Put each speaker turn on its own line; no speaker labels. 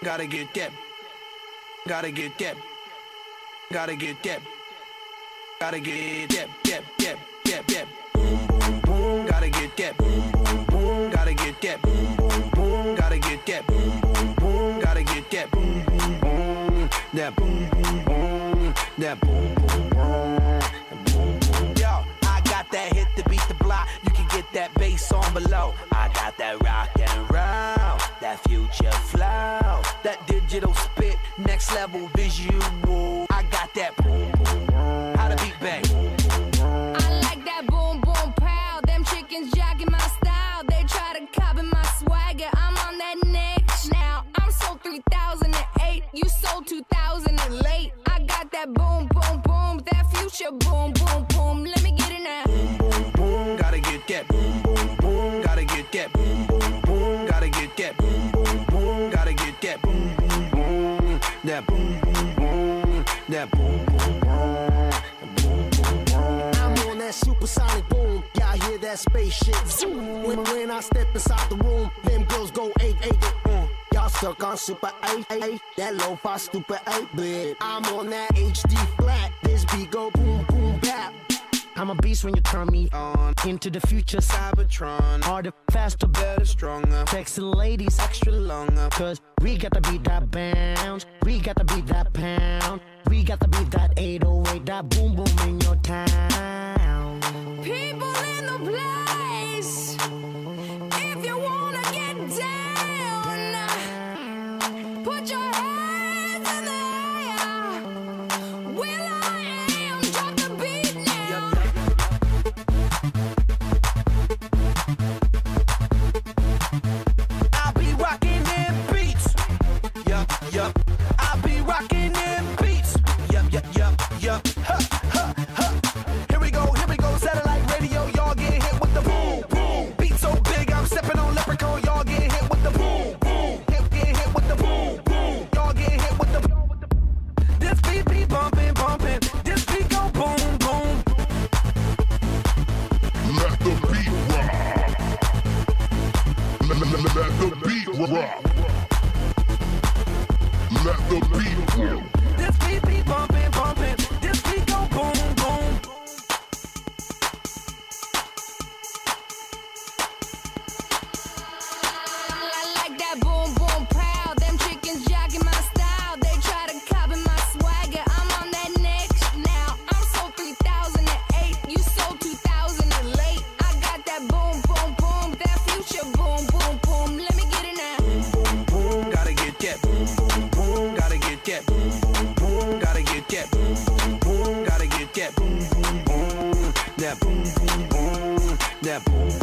Gotta get that. Gotta get that. Gotta get that. Gotta get that. Boom, boom, boom. Gotta get that. Boom, boom, boom. Gotta get that. Boom, boom, boom. Gotta get that. Boom, boom, boom. Gotta get that. Boom, boom, boom. That boom, boom, boom. That boom, boom, boom. Boom, boom. Yo, I got that hit to beat the block. You can get that bass on below. I got that rock and roll, that future flow, that digital spit, next level visual. I got that boom, boom, boom. How to beat bang.
I like that boom, boom, pow. Them chickens jogging my style. They try to copy my swagger. I'm on that next now. I'm sold 3008. You sold 2000 and late. I got that boom, boom, boom. That future boom, boom, boom. Let me get it now.
Boom, boom, boom. Gotta get that. Boom, boom, boom. Gotta get that. Boom, boom, boom. Gotta get that. Boom, boom, boom. Gotta get that. Boom, boom, boom. That boom, boom, boom. That boom, boom, boom. Boom, boom, boom.
I'm on that supersonic boom. Y'all hear that spaceship zoom. When I step inside the room, them girls go 8. Y'all stuck on super 8. That lo-fi stupid 8-bit. I'm on that HD flat. This beat go boom, boom, bap. I'm a beast when you turn me on. Into the future, Cybertron. Harder, faster, better, stronger. Sexy ladies, extra longer. Cause we got to beat that bounce. We got to beat that pound. We got to beat that 808. That boom, boom in your town.
People in the place. If you wanna get down, put your hands in the air. Will I am, drop the beat now.
I'll be rocking them beats. Yup. I'll be rocking them beats. Yup. Ha. Here we go. Satellite radio, y'all get hit with the boom, boom. Beat so big, I'm stepping on leprechaun. Y'all get hit with the boom, boom. Get hit with the boom, boom. Y'all get hit with the. This beat be bumping. This beat go boom, boom.
Let the beat rock. Let the beat rock. Let the beat rock.
This beat be bumping. This beat go boom, boom.
I like that boom, boom, pow. Them chickens jogging my style. They try to copy my swagger. I'm on that next now. I'm sold 3008. You sold 2000 and late. I got that boom, boom, boom. That future boom, boom, boom. Let me get it now.
Boom, boom, gotta get that. Boom, boom, boom, gotta get that. Boom, boom, boom, gotta get that. Boom, boom, boom, gotta get that. Boom, boom, boom. That boom, boom, boom. That boom.